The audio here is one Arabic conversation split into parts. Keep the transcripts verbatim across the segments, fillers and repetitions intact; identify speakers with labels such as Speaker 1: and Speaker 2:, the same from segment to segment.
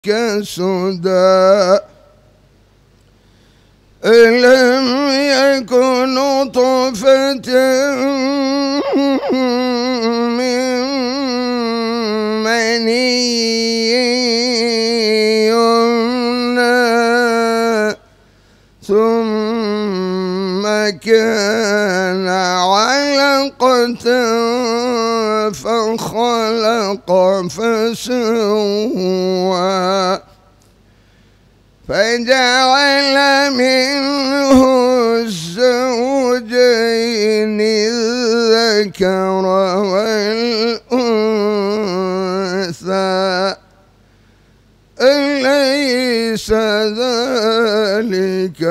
Speaker 1: كسدى لم يكن نطفة من مني يمنى ثم كان علقة فخلق فسوى فجعل منه الزوجين الذكر والأنثى أليس ذلك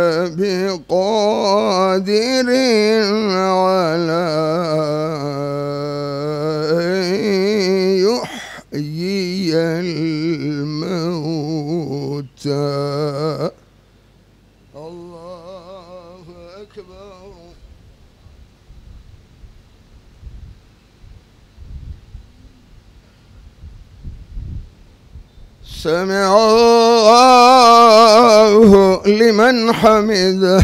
Speaker 1: بقادر على أن يحيي الموتى. الله أكبر. سمع الله لمن حمده.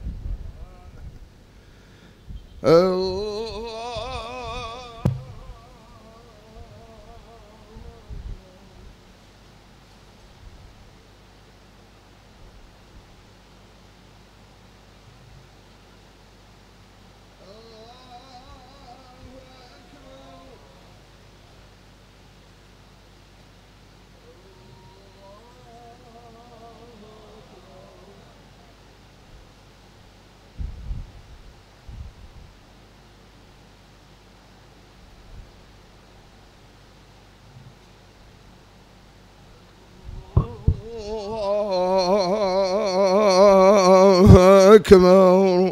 Speaker 1: أكبر.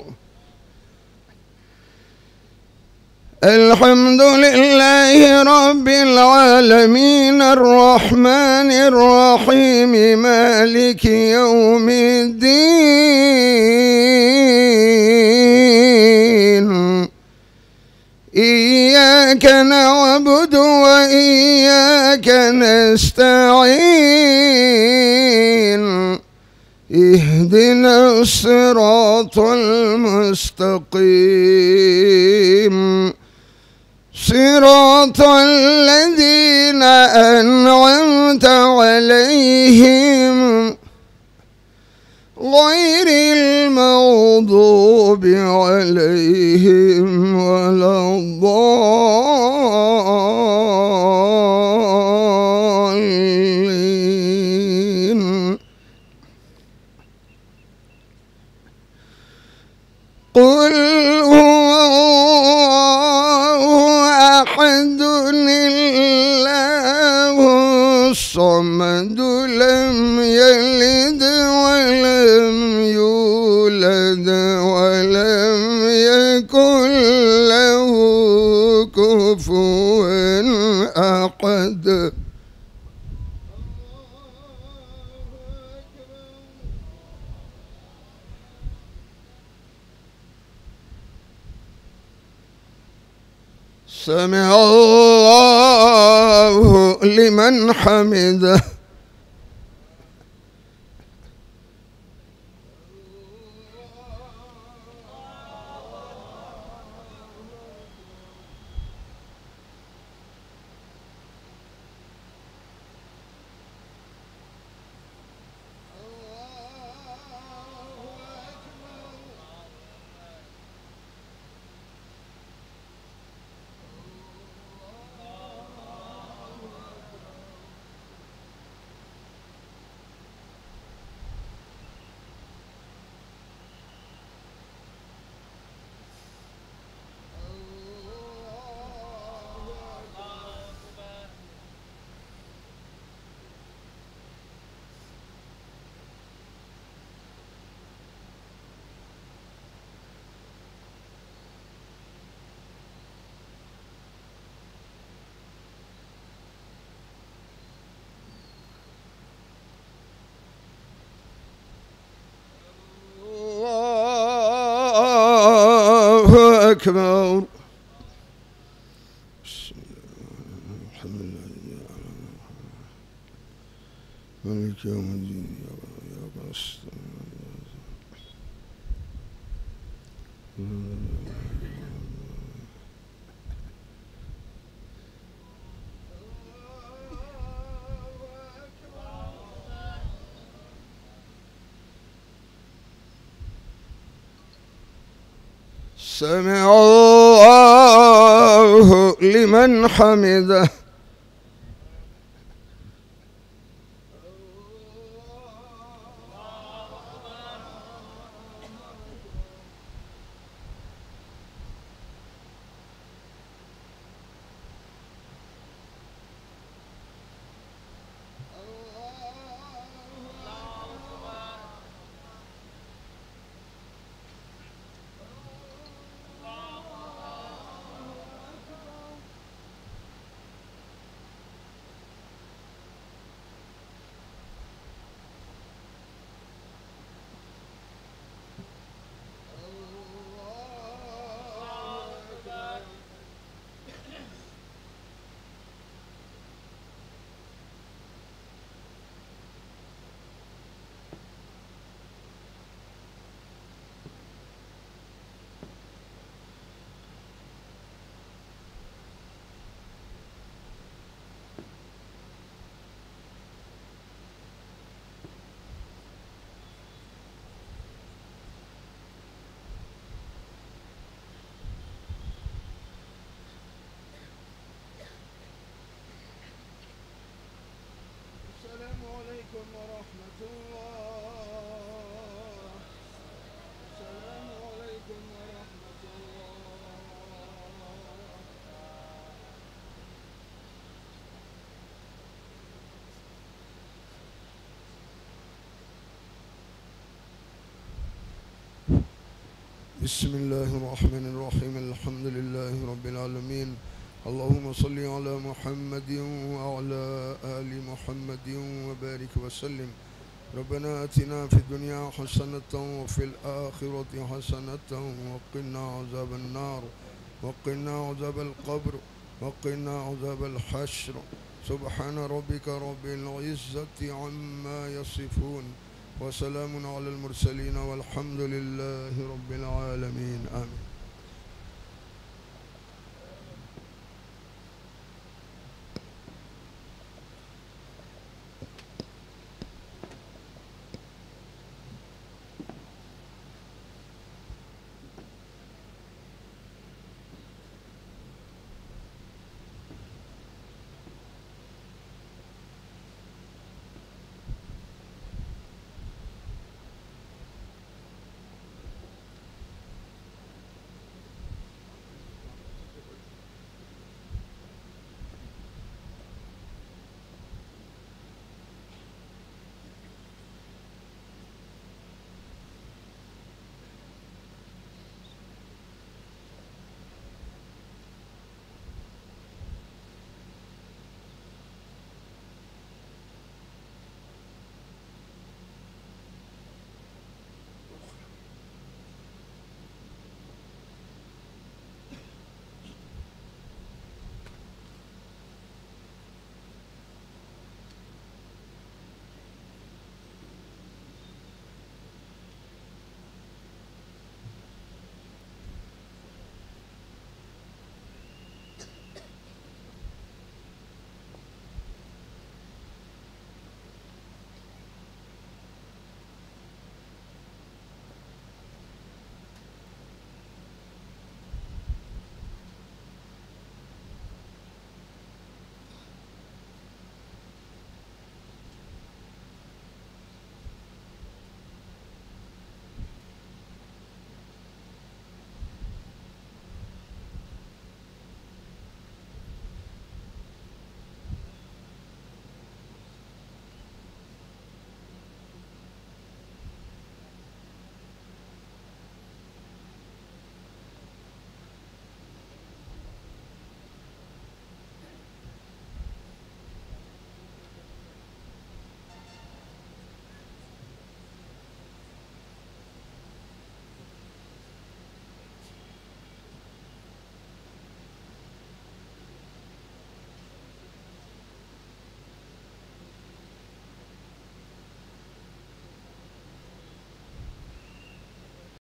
Speaker 1: الحمد لله رب العالمين الرحمن الرحيم مالك يوم الدين إياك نعبد وإياك نستعين اهدنا الصراط المستقيم صراط الذين أنعمت عليهم غير المغضوب عليهم ولا الضالين. قل هو أحد الله الصمد لم يلد ولم يولد ولم يكن له كفوا أحد. سمع الله لمن حمده. الله أكبر. مالك يوم الدين إياك نستعين سمع الله لمن حمده. السلام عليكم ورحمة الله. السلام عليكم ورحمة الله. بسم الله الرحمن الرحيم. الحمد لله رب العالمين. اللهم صل على محمد وعلى آل محمد وبارك وسلم. ربنا آتنا في الدنيا حسنة وفي الآخرة حسنة وقنا عذاب النار وقنا عذاب القبر وقنا عذاب الحشر. سبحان ربك رب العزة عما يصفون وسلام على المرسلين والحمد لله رب العالمين. آمين.